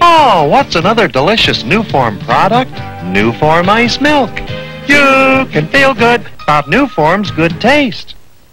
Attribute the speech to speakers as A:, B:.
A: Oh, what's another delicious Newform product? Newform Ice Milk. You can feel good about Newform's good taste.